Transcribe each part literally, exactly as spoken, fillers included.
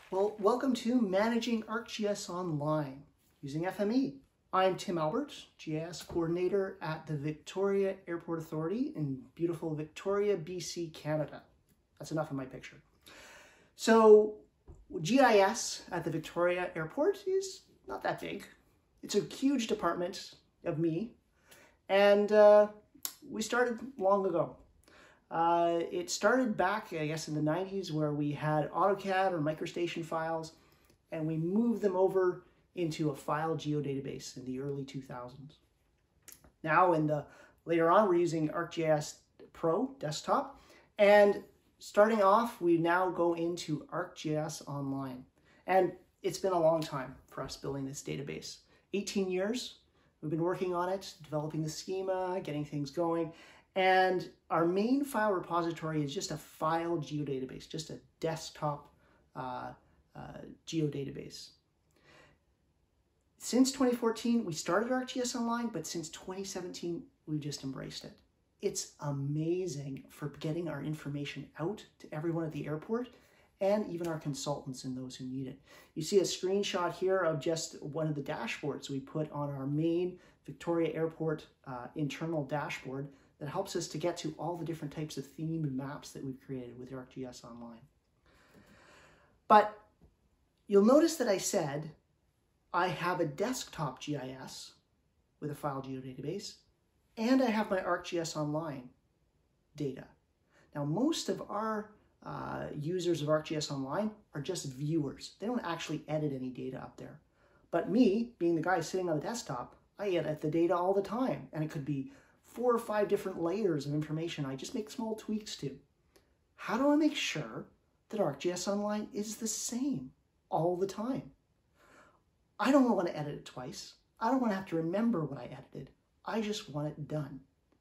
Well, welcome to Managing ArcGIS Online using F M E. I'm Tim Albert, G I S Coordinator at the Victoria Airport Authority in beautiful Victoria, B C, Canada. That's enough of my picture. So G I S at the Victoria Airport is not that big. It's a huge department of me, and uh, we started long ago. Uh, it started back, I guess, in the nineties where we had AutoCAD or MicroStation files, and we moved them over into a file geodatabase in the early two thousands. Now, in the later on, we're using ArcGIS Pro desktop, and starting off, we now go into ArcGIS Online. And it's been a long time for us building this database. eighteen years, we've been working on it, developing the schema, getting things going. And our main file repository is just a file geodatabase, just a desktop uh, uh, geodatabase. Since twenty fourteen, we started ArcGIS Online, but since twenty seventeen, we've just embraced it. It's amazing for getting our information out to everyone at the airport and even our consultants and those who need it. You see a screenshot here of just one of the dashboards we put on our main Victoria Airport uh, internal dashboard that helps us to get to all the different types of themed maps that we've created with ArcGIS Online. But you'll notice that I said I have a desktop G I S with a file geodatabase, and I have my ArcGIS Online data. Now, most of our uh, users of ArcGIS Online are just viewers. They don't actually edit any data up there. But me, being the guy sitting on the desktop, I edit the data all the time, and it could be four or five different layers of information I just make small tweaks to. How do I make sure that ArcGIS Online is the same all the time? I don't want to edit it twice. I don't want to have to remember what I edited. I just want it done.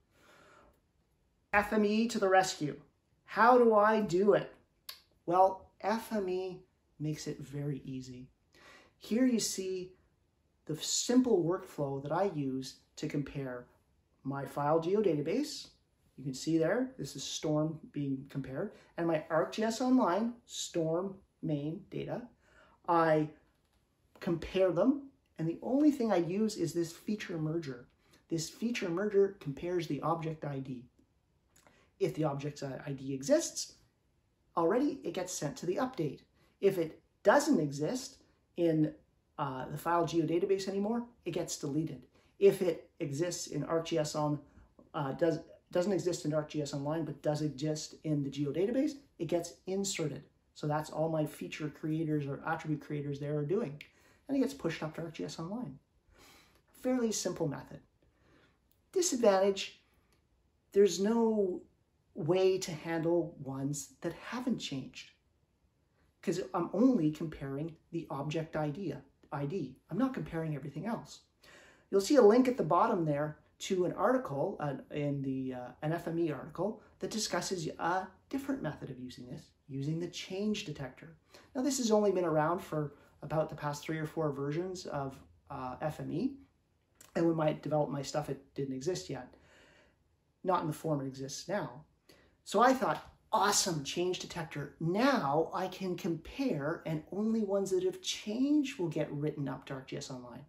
F M E to the rescue. How do I do it? Well, F M E makes it very easy. Here you see the simple workflow that I use to compare my file geodatabase. You can see there, this is storm being compared, and my ArcGIS Online storm main data. I compare them, and the only thing I use is this feature merger. This feature merger compares the object I D. If the object I D exists already, it gets sent to the update. If it doesn't exist in uh, the file geodatabase anymore, it gets deleted. If it exists in ArcGIS on, uh, does, doesn't exist in ArcGIS Online, but does exist in the geodatabase, it gets inserted. So that's all my feature creators or attribute creators there are doing. And it gets pushed up to ArcGIS Online. Fairly simple method. Disadvantage, there's no way to handle ones that haven't changed, because I'm only comparing the object I D. I'm not comparing everything else. You'll see a link at the bottom there to an article uh, in the uh, an F M E article that discusses a different method of using this, using the change detector. Now, this has only been around for about the past three or four versions of uh, F M E, and when I developed my stuff, it didn't exist yet, not in the form it exists now. So I thought, awesome, change detector. Now I can compare, and only ones that have changed will get written up to ArcGIS Online.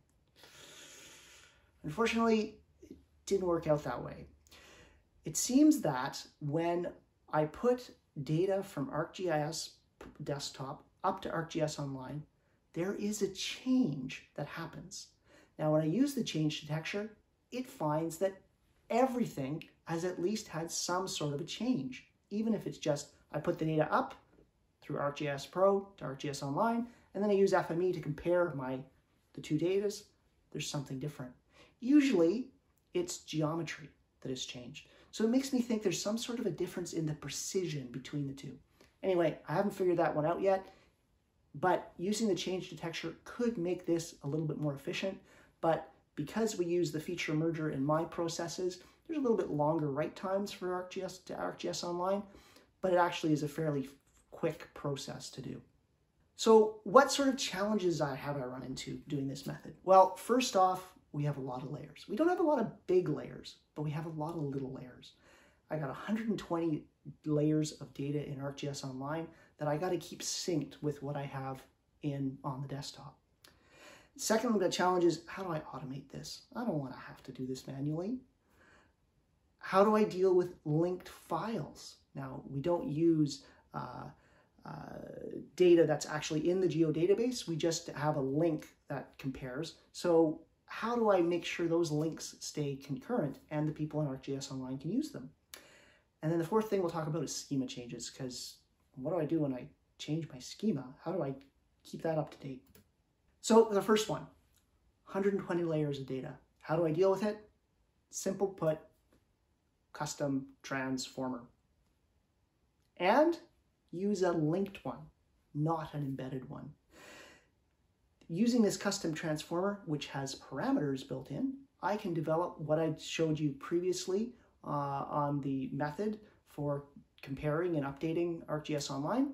Unfortunately, it didn't work out that way. It seems that when I put data from ArcGIS desktop up to ArcGIS Online, there is a change that happens. Now, when I use the change detector, it finds that everything has at least had some sort of a change, even if it's just I put the data up through ArcGIS Pro to ArcGIS Online, and then I use F M E to compare my the two datas. There's something different. Usually, it's geometry that has changed. So it makes me think there's some sort of a difference in the precision between the two. Anyway, I haven't figured that one out yet, but using the change detector could make this a little bit more efficient. But because we use the feature merger in my processes, there's a little bit longer write times for ArcGIS to ArcGIS Online, but it actually is a fairly quick process to do. So what sort of challenges have I run into doing this method? Well, first off, we have a lot of layers. We don't have a lot of big layers, but we have a lot of little layers. I got one hundred twenty layers of data in ArcGIS Online. that I got to keep synced with what I have in on the desktop. Second, the challenge is, how do I automate this? I don't want to have to do this manually. How do I deal with linked files? Now, we don't use uh, uh, data that's actually in the geodatabase. We just have a link that compares. So how do I make sure those links stay concurrent and the people in ArcGIS Online can use them? And then the fourth thing we'll talk about is schema changes, because what do I do when I change my schema? How do I keep that up to date? So the first one, one hundred twenty layers of data. How do I deal with it? Simple put, custom transformer. And use a linked one, not an embedded one. Using this custom transformer, which has parameters built in, I can develop what I showed you previously uh, on the method for comparing and updating ArcGIS Online.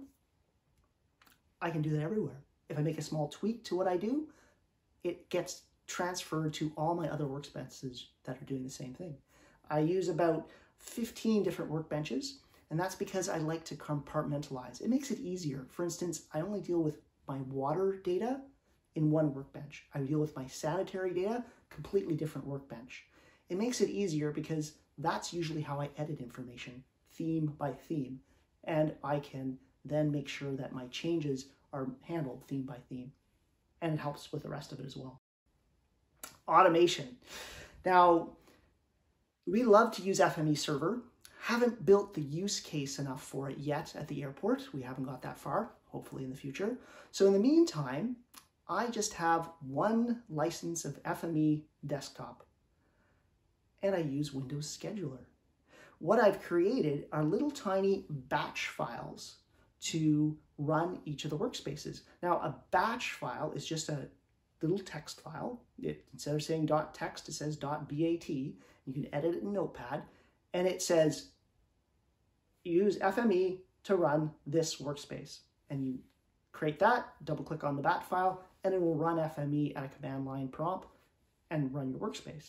I can do that everywhere. If I make a small tweak to what I do, it gets transferred to all my other workspaces that are doing the same thing. I use about fifteen different workbenches, and that's because I like to compartmentalize. It makes it easier. For instance, I only deal with my water data in one workbench. I deal with my sanitary data, completely different workbench. It makes it easier because that's usually how I edit information, theme by theme, and I can then make sure that my changes are handled theme by theme, and it helps with the rest of it as well. Automation. Now, we love to use F M E server. Haven't built the use case enough for it yet at the airport. We haven't got that far, hopefully in the future. So in the meantime, I just have one license of F M E desktop, and I use Windows Scheduler. What I've created are little tiny batch files to run each of the workspaces. Now, a batch file is just a little text file. It, instead of saying .text, it says .bat. You can edit it in Notepad, and it says, use F M E to run this workspace. And you create that, double click on the bat file, and it will run F M E at a command line prompt and run your workspace.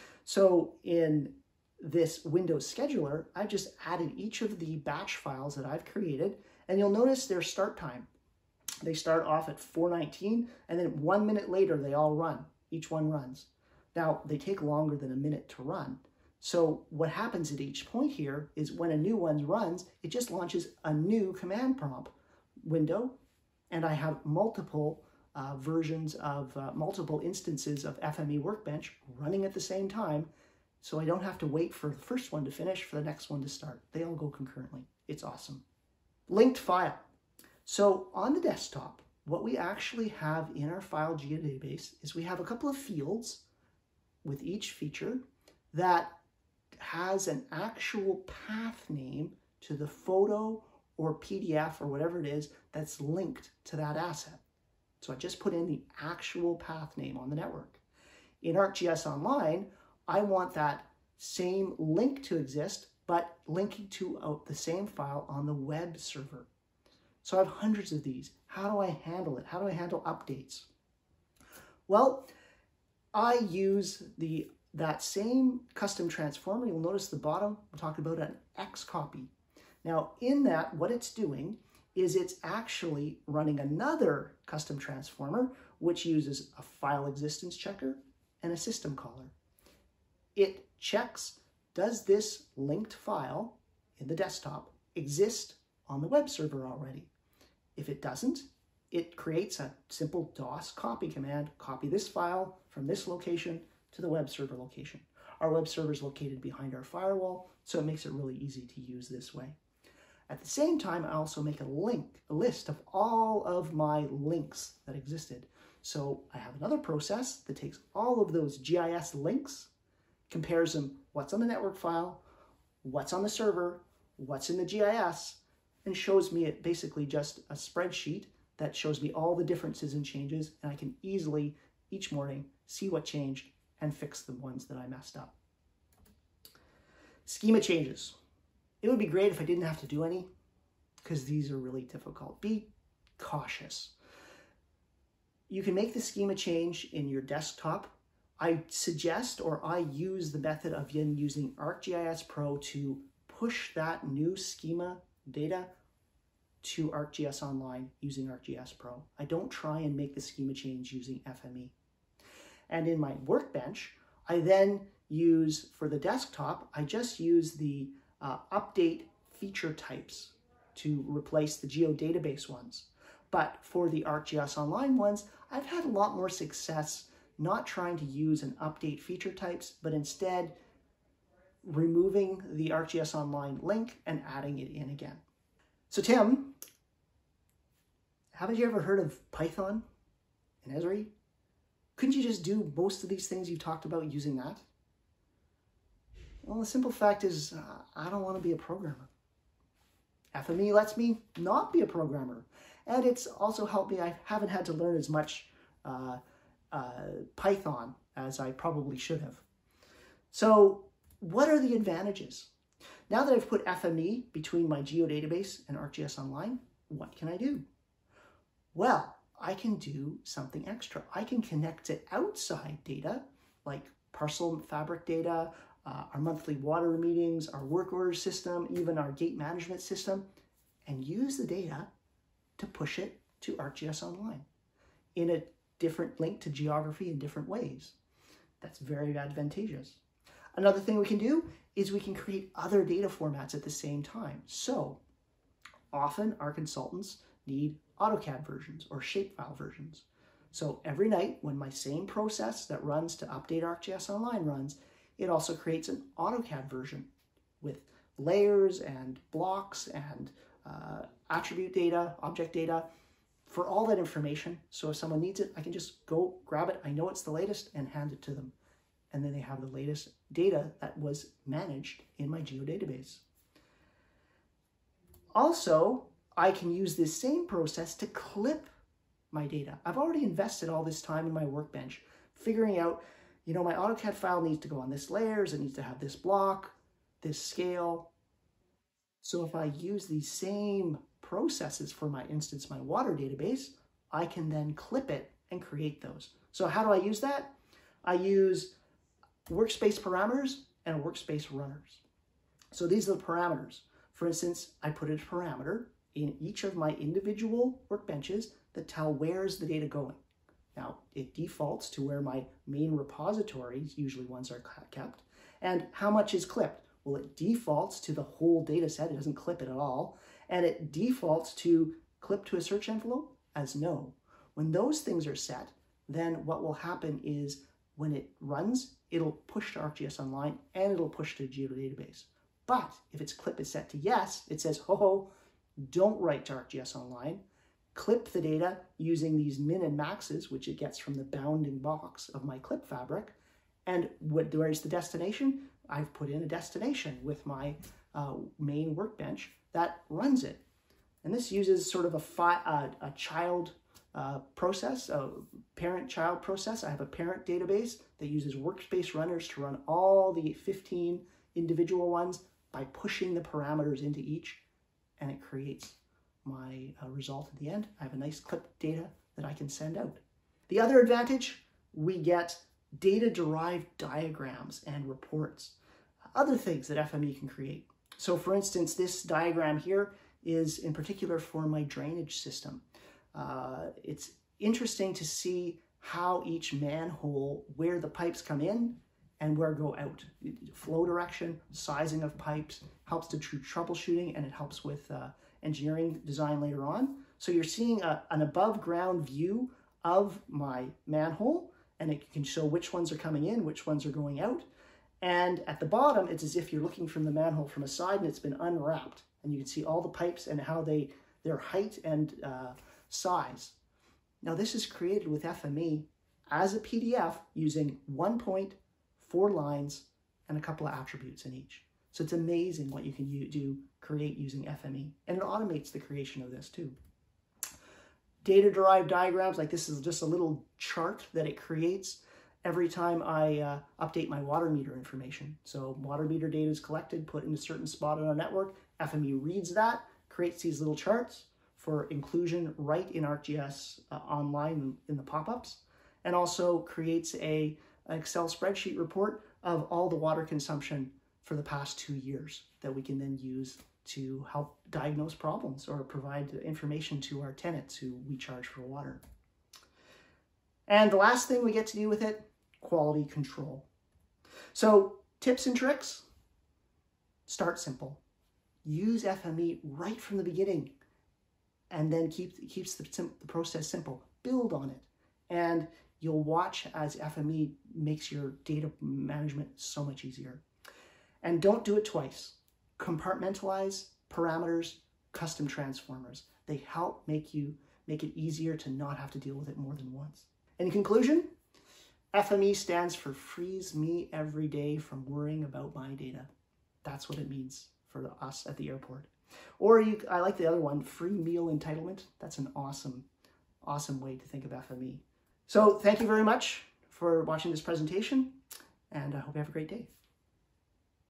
So in this Windows Scheduler, I've just added each of the batch files that I've created, and you'll notice their start time. They start off at four nineteen, and then one minute later, they all run. Each one runs. Now, they take longer than a minute to run. So what happens at each point here is when a new one runs, it just launches a new command prompt window, and I have multiple uh, versions of uh, multiple instances of F M E Workbench running at the same time, so I don't have to wait for the first one to finish for the next one to start. They all go concurrently. It's awesome. Linked file. So on the desktop, what we actually have in our file geodatabase is we have a couple of fields with each feature that has an actual path name to the photo or P D F or whatever it is that's linked to that asset. So I just put in the actual path name on the network. In ArcGIS Online, I want that same link to exist, but linking to uh, the same file on the web server. So I have hundreds of these. How do I handle it? How do I handle updates? Well, I use the that same custom transformer. You'll notice the bottom, we're talking about an X copy. Now in that, what it's doing is it's actually running another custom transformer, which uses a file existence checker and a system caller. It checks, does this linked file in the desktop exist on the web server already? If it doesn't, it creates a simple DOS copy command, copy this file from this location to the web server location. Our web server is located behind our firewall, so it makes it really easy to use this way. At the same time, I also make a link, a list of all of my links that existed. So I have another process that takes all of those G I S links, compares them, what's on the network file, what's on the server, what's in the G I S, and shows me it basically just a spreadsheet that shows me all the differences and changes, and I can easily, each morning, see what changed and fix the ones that I messed up. Schema changes. It would be great if I didn't have to do any, because these are really difficult. Be cautious. You can make the schema change in your desktop. I suggest, or I use the method of using ArcGIS Pro to push that new schema data to ArcGIS Online using ArcGIS Pro. I don't try and make the schema change using F M E. And in my workbench, I then use, for the desktop, I just use the uh, update feature types to replace the geodatabase ones. But for the ArcGIS Online ones, I've had a lot more success not trying to use an update feature types, but instead removing the ArcGIS Online link and adding it in again. So Tim, haven't you ever heard of Python and Esri? Couldn't you just do most of these things you talked about using that? Well, the simple fact is, uh, I don't want to be a programmer. F M E lets me not be a programmer. And it's also helped me, I haven't had to learn as much uh, uh, Python as I probably should have. So what are the advantages? Now that I've put F M E between my geodatabase and ArcGIS Online, what can I do? Well, I can do something extra. I can connect to outside data, like parcel fabric data, uh, our monthly water meetings, our work order system, even our gate management system, and use the data to push it to ArcGIS Online in a different link to geography in different ways. That's very advantageous. Another thing we can do is we can create other data formats at the same time. So often our consultants need AutoCAD versions or shapefile versions. So every night when my same process that runs to update ArcGIS Online runs, it also creates an AutoCAD version with layers and blocks and uh, attribute data, object data, for all that information. So if someone needs it, I can just go grab it. I know it's the latest and hand it to them. And then they have the latest data that was managed in my geodatabase. Also, I can use this same process to clip my data. I've already invested all this time in my workbench, figuring out, you know, my AutoCAD file needs to go on this layers, it needs to have this block, this scale. So if I use these same processes for my instance, my water database, I can then clip it and create those. So how do I use that? I use workspace parameters and workspace runners. So these are the parameters. For instance, I put a parameter in each of my individual workbenches that tell where's the data going. Now, it defaults to where my main repositories, usually ones are kept, and how much is clipped. Well, it defaults to the whole data set. It doesn't clip it at all. And it defaults to clip to a search envelope as no. When those things are set, then what will happen is when it runs, it'll push to ArcGIS Online and it'll push to a geodatabase. But if its clip is set to yes, it says, ho ho, don't write to ArcGIS Online. Clip the data using these min and maxes, which it gets from the bounding box of my clip fabric. And what, where's the destination? I've put in a destination with my uh, main workbench that runs it. And this uses sort of a, fi uh, a child uh, process, a parent-child process. I have a parent database that uses workspace runners to run all the fifteen individual ones by pushing the parameters into each, and it creates my uh, result at the end. I have a nice clipped data that I can send out. The other advantage, we get data-derived diagrams and reports, other things that F M E can create. So for instance, this diagram here is in particular for my drainage system. Uh, it's interesting to see how each manhole, where the pipes come in and where go out. Flow direction, sizing of pipes, helps to do troubleshooting, and it helps with uh, engineering design later on. So you're seeing a, an above ground view of my manhole, and it can show which ones are coming in, which ones are going out. And at the bottom, it's as if you're looking from the manhole from a side and it's been unwrapped. And you can see all the pipes and how they, their height and uh, size. Now this is created with F M E as a P D F using one point, four lines, and a couple of attributes in each. So it's amazing what you can do, create using F M E. And it automates the creation of this too. Data-derived diagrams, like this is just a little chart that it creates every time I uh, update my water meter information. So water meter data is collected, put in a certain spot on our network. F M E reads that, creates these little charts for inclusion right in ArcGIS uh, Online in the pop-ups, and also creates a, an Excel spreadsheet report of all the water consumption for the past two years that we can then use to help diagnose problems or provide information to our tenants who we charge for water. And the last thing we get to do with it, quality control. So tips and tricks, start simple. Use F M E right from the beginning and then keep keeps the, the process simple. Build on it. And you'll watch as F M E makes your data management so much easier. And don't do it twice. Compartmentalize parameters, custom transformers. They help make you make it easier to not have to deal with it more than once. In conclusion, F M E stands for frees me every day from worrying about my data. That's what it means for us at the airport. Or you, I like the other one, free meal entitlement. That's an awesome, awesome way to think of F M E. So thank you very much for watching this presentation, and I hope you have a great day.